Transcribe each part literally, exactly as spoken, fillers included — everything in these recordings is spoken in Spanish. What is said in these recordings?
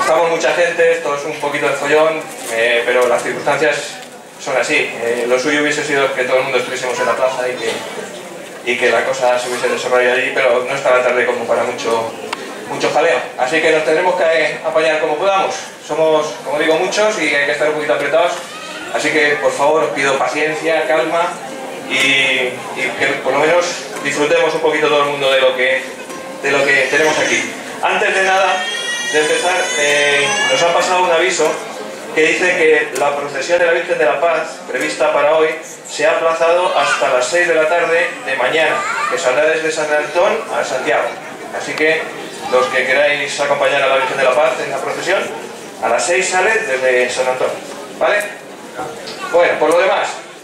estamos mucha gente, esto es un poquito de follón, eh, pero las circunstancias son así. Eh, lo suyo hubiese sido que todo el mundo estuviésemos en la plaza y que, y que la cosa se hubiese desarrollado allí, pero no está la tarde como para mucho, mucho jaleo. Así que nos tendremos que apañar como podamos. Somos, como digo, muchos y hay que estar un poquito apretados. Así que, por favor, os pido paciencia, calma y, y que por lo menos disfrutemos un poquito todo el mundo de lo que, de lo que tenemos aquí. Antes de nada, de empezar, eh, nos ha pasado un aviso que dice que la procesión de la Virgen de la Paz, prevista para hoy, se ha aplazado hasta las seis de la tarde de mañana, que saldrá desde San Antón a Santiago. Así que los que queráis acompañar a la Virgen de la Paz en la procesión, a las seis sale desde San Antón, ¿vale? Bueno, por lo demás,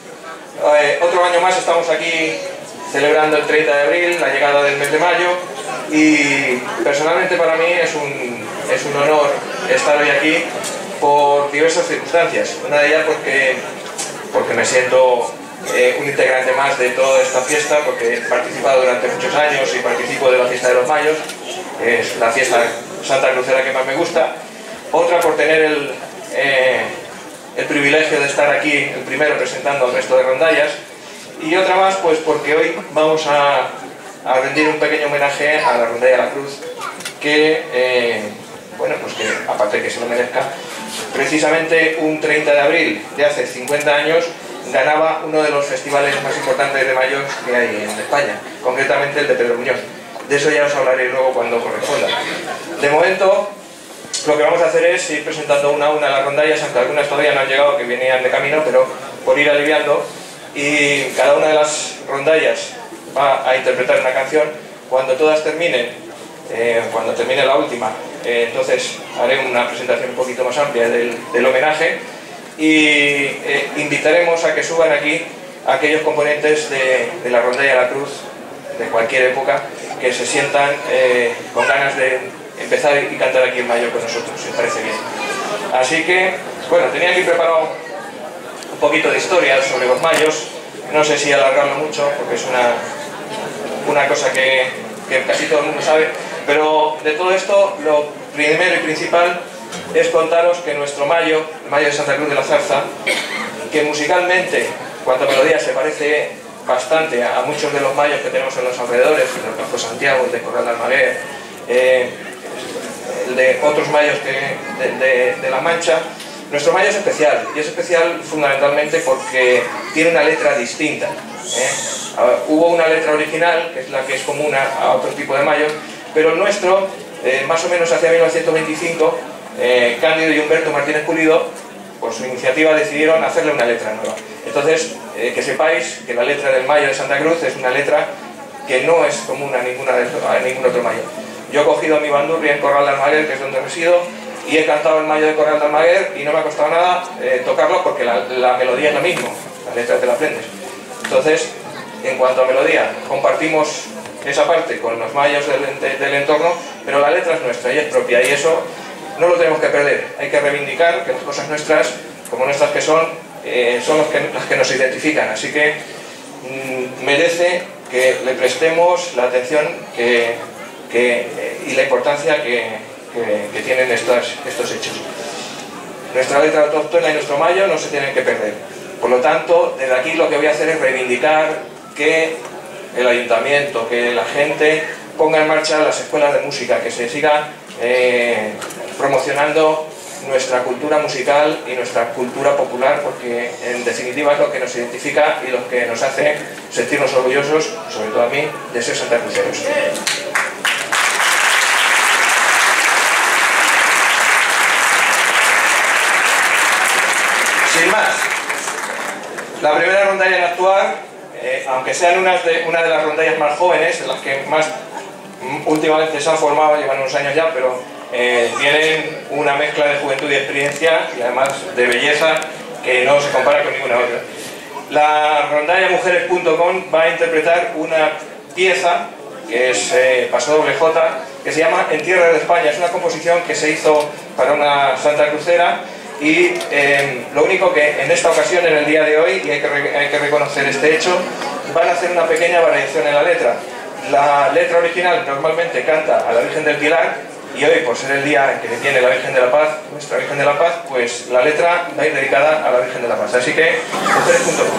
eh, otro año más estamos aquí celebrando el treinta de abril, la llegada del mes de mayo, y personalmente para mí es un, es un honor estar hoy aquí por diversas circunstancias. Una de ellas porque, porque me siento eh, un integrante más de toda esta fiesta, porque he participado durante muchos años y participo de la fiesta de los Mayos, que es la fiesta santacrucera que más me gusta. Otra por tener el, eh, el privilegio de estar aquí, el primero presentando al resto de rondallas, y otra más pues porque hoy vamos a, a rendir un pequeño homenaje a la Rondalla La Cruz, que, eh, bueno, pues que aparte de que se lo merezca, precisamente un treinta de abril de hace cincuenta años ganaba uno de los festivales más importantes de Mayos que hay en España, concretamente el de Pedro Muñoz. De eso ya os hablaré luego cuando corresponda. De momento, lo que vamos a hacer es ir presentando una a una las rondallas, aunque algunas todavía no han llegado, que venían de camino, pero por ir aliviando. Y cada una de las rondallas va a interpretar una canción. Cuando todas terminen, eh, cuando termine la última, eh, entonces haré una presentación un poquito más amplia del, del homenaje y eh, invitaremos a que suban aquí a aquellos componentes de, de la Rondalla La Cruz de cualquier época que se sientan eh, con ganas de empezar y cantar aquí en mayo con nosotros, si os parece bien. Así que, bueno, tenía aquí preparado un poquito de historia sobre los mayos, no sé si alargarlo mucho porque es una, una cosa que, que casi todo el mundo sabe, pero de todo esto lo primero y principal es contaros que nuestro mayo, el mayo de Santa Cruz de la Zarza, que musicalmente, cuanto a melodía, se parece bastante a muchos de los mayos que tenemos en los alrededores, el del Campo Santiago, el de Corral de Almaguer, eh, el de otros mayos que, de, de, de La Mancha. Nuestro mayo es especial, y es especial fundamentalmente porque tiene una letra distinta, ¿eh? Hubo una letra original, que es la que es común a otro tipo de mayos, pero el nuestro, eh, más o menos hacia mil novecientos veinticinco, eh, Cándido y Humberto Martínez Pulido, por su iniciativa, decidieron hacerle una letra nueva. Entonces, eh, que sepáis que la letra del mayo de Santa Cruz es una letra que no es común a, ninguna de, a ningún otro mayo. Yo he cogido mi bandurria en Corral de Almaguer, que es donde resido, y he cantado el mayo de Corral de Almaguer y no me ha costado nada eh, tocarlo porque la, la melodía es lo mismo, la letra te la aprendes. Entonces, en cuanto a melodía, compartimos esa parte con los mayos del, de, del entorno, pero la letra es nuestra y es propia, y eso no lo tenemos que perder. Hay que reivindicar que las cosas nuestras, como nuestras que son, eh, son los que, las que nos identifican, así que mmm, merece que le prestemos la atención que, que, eh, y la importancia que Que, que tienen estos, estos hechos. Nuestra letra autóctona y nuestro mayo no se tienen que perder. Por lo tanto, desde aquí lo que voy a hacer es reivindicar que el ayuntamiento, que la gente ponga en marcha las escuelas de música, que se siga eh, promocionando nuestra cultura musical y nuestra cultura popular, porque en definitiva es lo que nos identifica y lo que nos hace sentirnos orgullosos, sobre todo a mí, de ser santacruceros. Sin más, la primera rondalla en actuar, eh, aunque sean unas de, una de las rondallas más jóvenes, en las que más últimamente se han formado, llevan unos años ya, pero eh, tienen una mezcla de juventud y experiencia y además de belleza que no se compara con ninguna otra. La rondalla mujeres punto com va a interpretar una pieza que es eh, Paso Doble J, que se llama En Tierra de España. Es una composición que se hizo para una santacrucera. Y eh, lo único que en esta ocasión, en el día de hoy, y hay que, re hay que reconocer este hecho, van a hacer una pequeña variación en la letra. La letra original normalmente canta a la Virgen del Pilar, Y hoy, por ser el día en que viene la Virgen de la Paz, nuestra Virgen de la Paz, pues la letra va a ir dedicada a la Virgen de la Paz. Así que, mujeres punto com.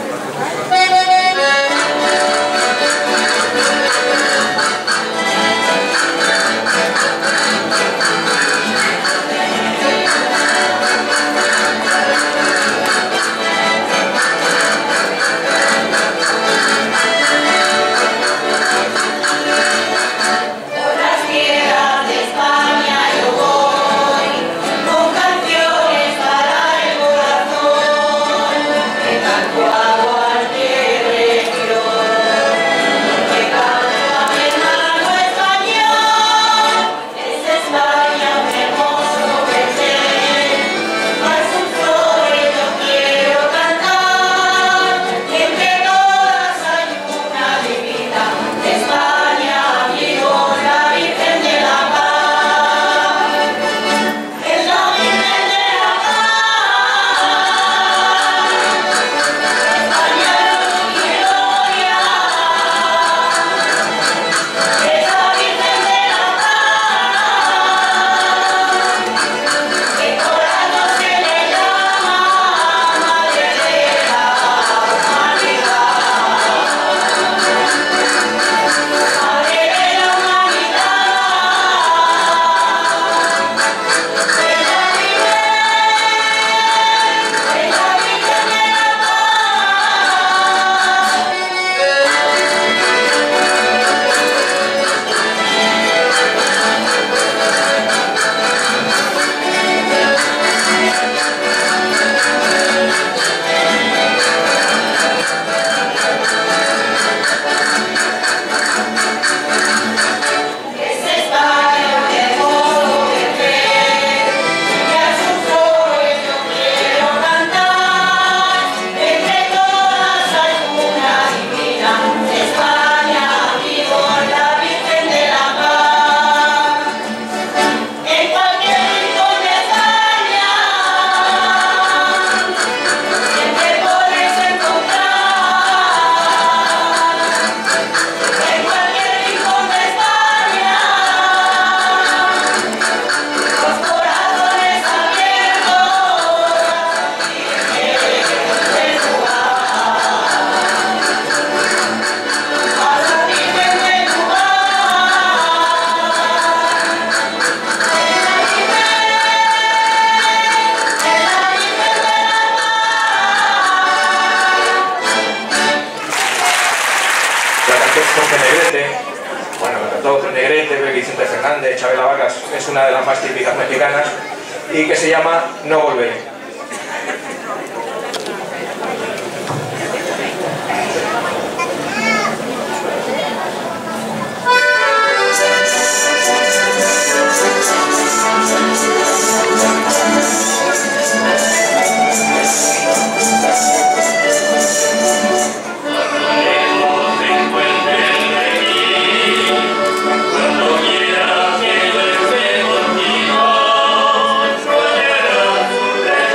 Bueno, la cantó Negrete, Vicente Fernández, Chabela Vargas, es una de las más típicas mexicanas y que se llama No Volveré. Cuando quieras que vuelva contigo,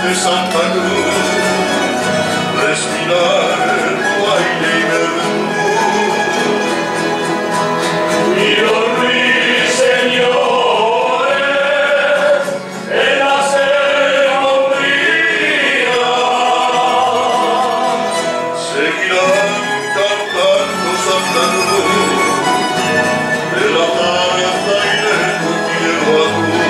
de Santa Cruz, respirar tu aire y verdura. Y dormir, señores, en la sermontría. Seguirán cantando Santa Cruz, de la Zarza y del cielo azul.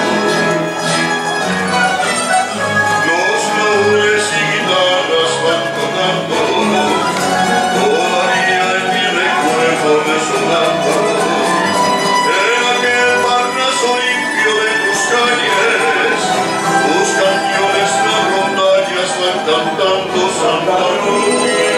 Los laureles y guitarras van tocando, todavía en mi recuerdo resonando. En aquel Parnaso limpio de tus calles, tus canciones, las rondallas van cantando Santa Cruz.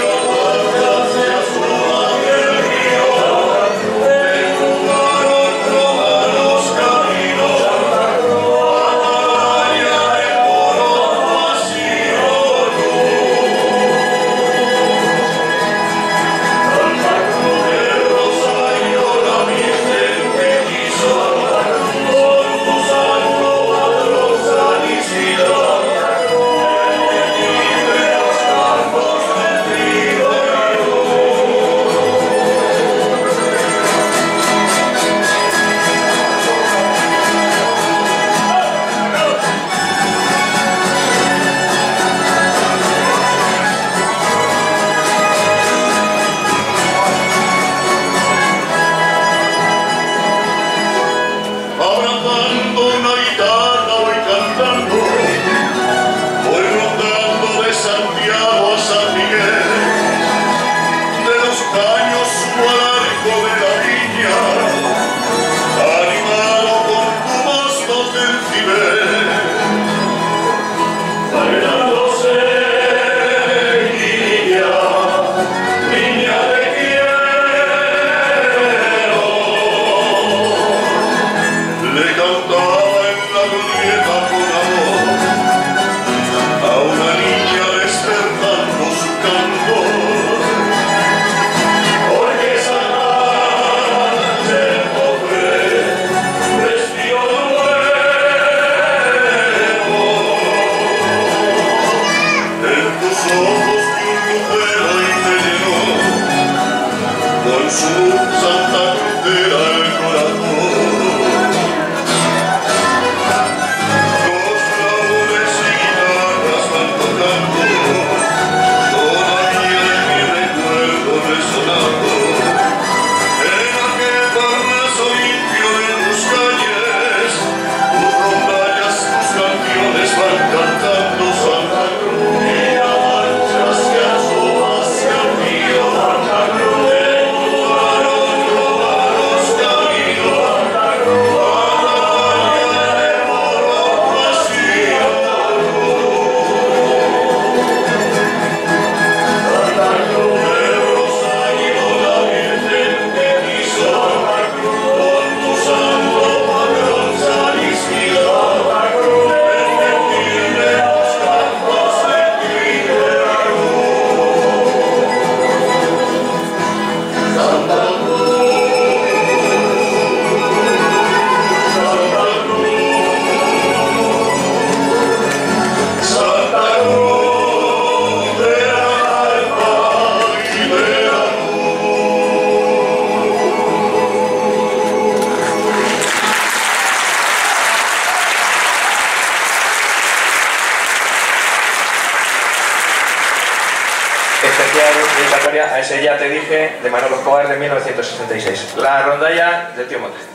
A ese Ya te dije, de Manolo Escobar, de mil novecientos sesenta y seis. La rondalla del tío Mota.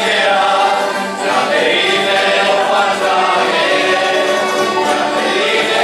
Yeah.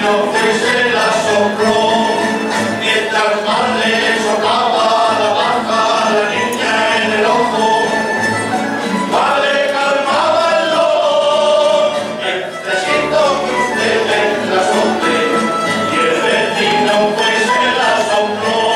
vecino que se la sopló, mientras más le soplaba la baja la niña en el ojo, más le calmaba el dolor. Necesito que usted me la sople, y el vecino pues se la sopló.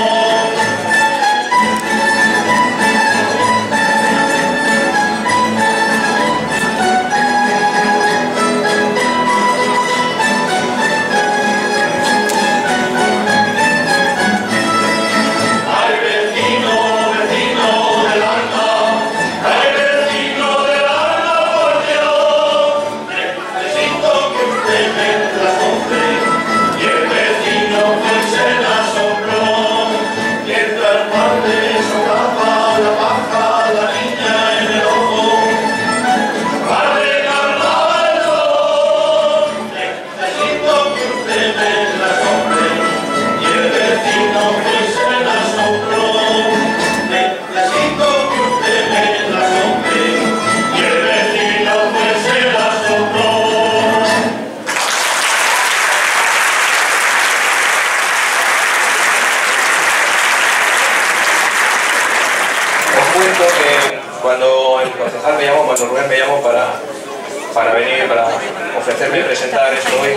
Cuando el concejal me llamó, cuando Rubén me llamó para, para venir, para ofrecerme y presentar esto hoy,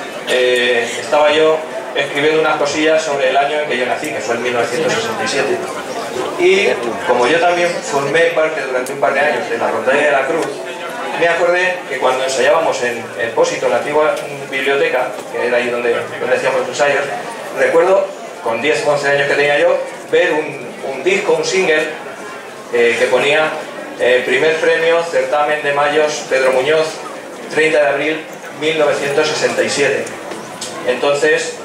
eh, estaba yo escribiendo unas cosillas sobre el año en que yo nací, que fue en mil novecientos sesenta y siete. Y como yo también formé parte durante un par de años de la Rondalla de la Cruz, me acordé que cuando ensayábamos en el Pósito, en la antigua biblioteca, que era ahí donde, donde hacíamos los ensayos, recuerdo, con diez o once años que tenía yo, ver un, un disco, un single, Eh, que ponía eh, primer premio certamen de Mayos Pedro Muñoz, treinta de abril mil novecientos sesenta y siete. Entonces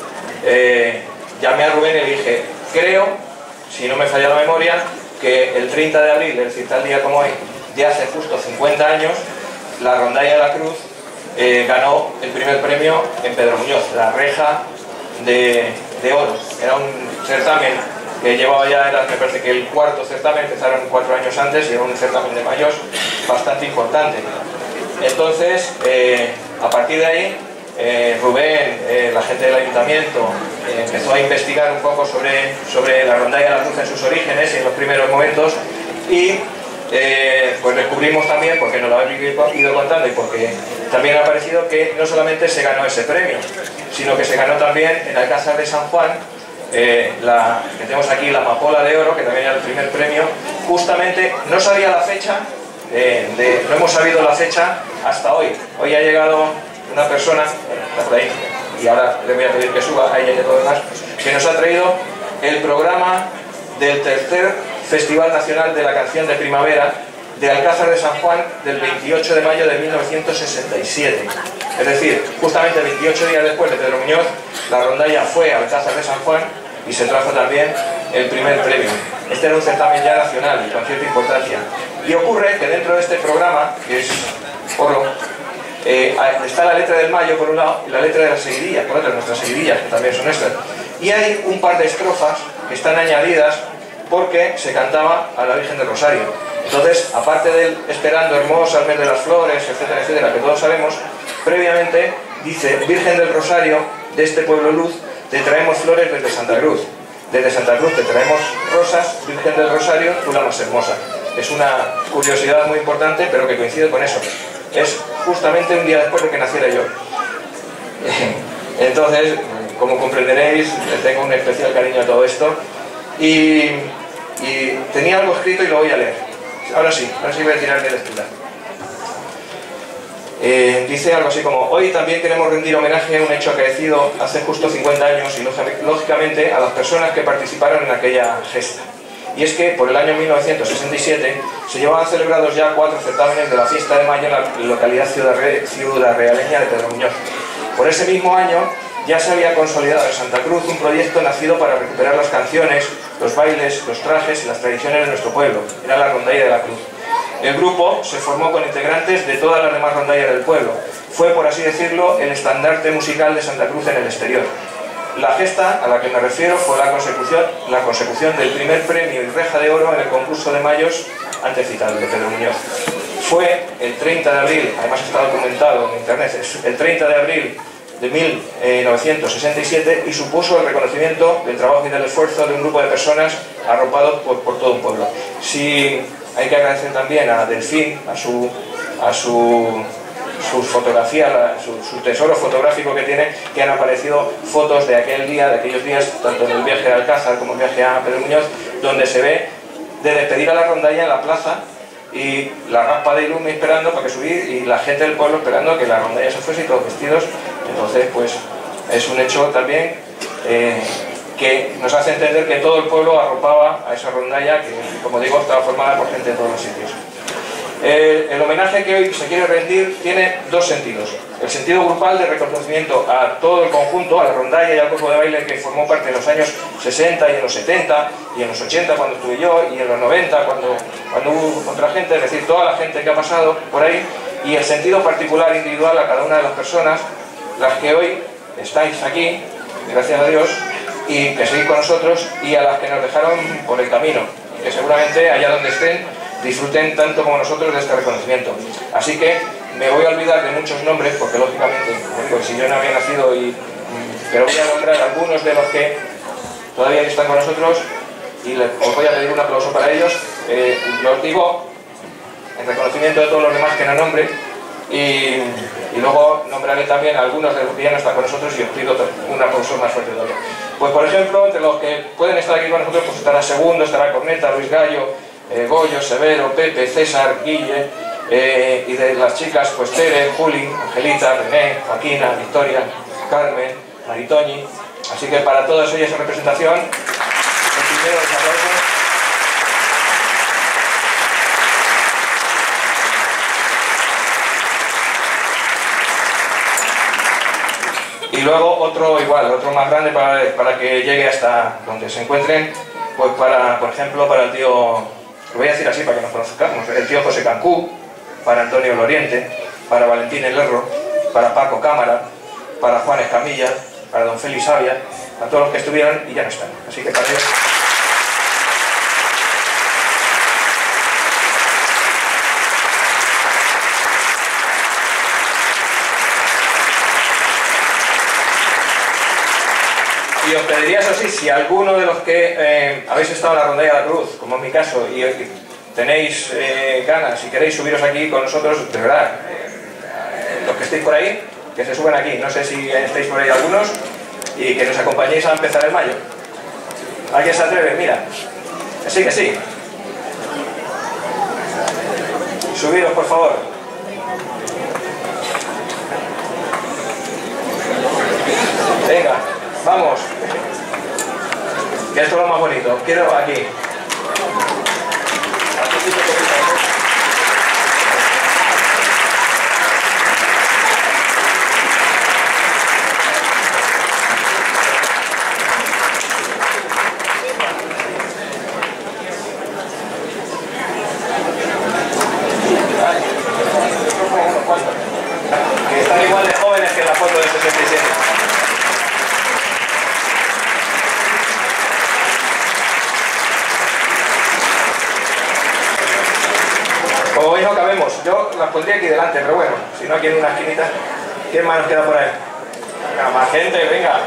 eh, llamé a Rubén y le dije, creo, si no me falla la memoria, que el treinta de abril, es decir, tal día como hoy, de hace justo cincuenta años, la Rondalla de la Cruz eh, ganó el primer premio en Pedro Muñoz, la reja de, de oro. Era un certamen que llevaba ya, era, me parece que el cuarto certamen, empezaron cuatro años antes y era un certamen de Mayos bastante importante. Entonces, eh, a partir de ahí, eh, Rubén, eh, la gente del ayuntamiento, eh, empezó a investigar un poco sobre, sobre la Rondalla de la Cruz en sus orígenes y en los primeros momentos, y eh, pues descubrimos también, porque nos lo habéis ido contando y porque también ha aparecido, que no solamente se ganó ese premio, sino que se ganó también en Alcázar de San Juan, Eh, la, que tenemos aquí, la amapola de oro, que también era el primer premio. Justamente no sabía la fecha, eh, de, no hemos sabido la fecha hasta hoy. Hoy ha llegado una persona, está por ahí, y ahora le voy a pedir que suba, ahí y todo lo demás, que nos ha traído el programa del tercer Festival Nacional de la Canción de Primavera de Alcázar de San Juan, del veintiocho de mayo de mil novecientos sesenta y siete. Es decir, justamente veintiocho días después de Pedro Muñoz, la rondalla fue a Alcázar de San Juan y se trajo también el primer premio. Este era un certamen ya nacional y con cierta importancia. Y ocurre que dentro de este programa, que es oro, eh, está la letra del Mayo por un lado y la letra de las seguidillas por otro, nuestras seguidillas, que también son estas. Y hay un par de estrofas que están añadidas porque se cantaba a la Virgen del Rosario. Entonces, aparte del esperando hermosa, al mes de las flores, etcétera, etcétera, que todos sabemos, previamente dice: Virgen del Rosario, de este pueblo luz, te traemos flores desde Santa Cruz. Desde Santa Cruz te traemos rosas, Virgen del Rosario, tú la más hermosa. Es una curiosidad muy importante, pero que coincide con eso. Es justamente un día después de que naciera yo. Entonces, como comprenderéis, tengo un especial cariño a todo esto. Y, y tenía algo escrito y lo voy a leer. Ahora sí, ahora sí voy a tirar de lectura. Eh, dice algo así como: hoy también queremos rendir homenaje a un hecho acaecido hace justo cincuenta años y lógicamente a las personas que participaron en aquella gesta. Y es que por el año mil novecientos sesenta y siete se llevaban celebrados ya cuatro certámenes de la fiesta de Mayo en la localidad ciudadrealeña de Pedro Muñoz. Por ese mismo año ya se había consolidado en Santa Cruz un proyecto nacido para recuperar las canciones, los bailes, los trajes y las tradiciones de nuestro pueblo. Era la Rondalla de la Cruz. El grupo se formó con integrantes de todas las demás rondallas del pueblo. Fue, por así decirlo, el estandarte musical de Santa Cruz en el exterior. La gesta a la que me refiero fue la consecución, la consecución del primer premio y reja de oro en el concurso de Mayos antecitado de Pedro Muñoz. Fue el treinta de abril, además está documentado en internet, el treinta de abril de mil novecientos sesenta y siete y supuso el reconocimiento del trabajo y del esfuerzo de un grupo de personas arropados por, por todo un pueblo. Sí, hay que agradecer también a Delfín, a su, a su, sus fotografías, su, su tesoro fotográfico que tiene, que han aparecido fotos de aquel día, de aquellos días, tanto en el viaje de Alcázar como el viaje a Pedro Muñoz, donde se ve de despedir a la rondalla en la plaza y la raspa de Ilumi esperando para que subir y la gente del pueblo esperando que la rondalla se fuese y todos vestidos. Entonces, pues es un hecho también eh, que nos hace entender que todo el pueblo arropaba a esa rondalla que, como digo, estaba formada por gente de todos los sitios. Eh, el homenaje que hoy se quiere rendir tiene dos sentidos. El sentido grupal de reconocimiento a todo el conjunto, a la rondalla y al grupo de baile que formó parte en los años sesenta y en los setenta y en los ochenta cuando estuve yo y en los noventa cuando, cuando hubo otra gente, es decir, toda la gente que ha pasado por ahí, y el sentido particular individual a cada una de las personas, las que hoy estáis aquí, gracias a Dios, y que seguís con nosotros, y a las que nos dejaron por el camino, que seguramente allá donde estén disfruten tanto como nosotros de este reconocimiento. Así que me voy a olvidar de muchos nombres, porque lógicamente, como digo, si yo no había nacido, y, pero voy a nombrar algunos de los que todavía están con nosotros, y les, os voy a pedir un aplauso para ellos. Eh, los digo en reconocimiento de todos los demás que no nombre, y, y luego nombraré también a algunos de los que ya no están con nosotros y os pido un aplauso más fuerte todavía. Pues por ejemplo, entre los que pueden estar aquí con nosotros, pues estará Segundo, estará Corneta, Luis Gallo, eh, Goyo, Severo, Pepe, César, Guille, eh, y de las chicas, pues Tere, Juli, Angelita, René, Joaquina, Victoria, Carmen, Maritoñi. Así que para todos ellos en representación, el primero les aplauso. Y luego otro igual, otro más grande para, para que llegue hasta donde se encuentren, pues para, por ejemplo, para el tío, lo voy a decir así para que nos conozcamos, el tío José Cancú, para Antonio Loriente, para Valentín El Lerro, para Paco Cámara, para Juan Escamilla, para don Félix Avia, a todos los que estuvieron y ya no están. Así que para ellos... Y os pediría, eso sí, si alguno de los que eh, habéis estado en la Rondalla de la Cruz, como en mi caso, y eh, tenéis eh, ganas y queréis subiros aquí con nosotros, de verdad, eh, los que estéis por ahí, que se suben aquí. No sé si estáis por ahí algunos, y que nos acompañéis a empezar el mayo. ¿Alguien se atreve? Mira. Que sí, que sí. Subiros, por favor. Venga. Vamos, que esto es lo más bonito. Quiero aquí. Que están igual de jóvenes que en la foto del sesenta y siete. Como veis no cabemos, yo las pondría aquí delante, pero bueno, si no aquí en una esquinita. ¿Quién más nos queda por ahí? Venga, más gente, venga.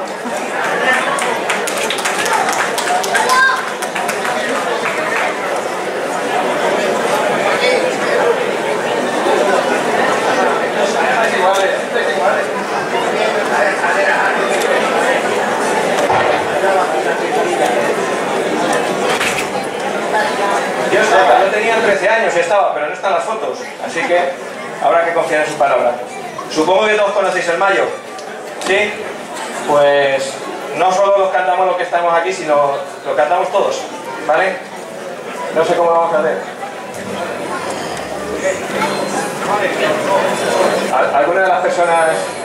Yo, yo tenía trece años y estaba, pero no están las fotos, así que habrá que confiar en su palabra. Supongo que todos conocéis el Mayo, ¿sí? Pues no solo los cantamos los que estamos aquí, sino lo cantamos todos, ¿vale? No sé cómo lo vamos a hacer. ¿Alguna de las personas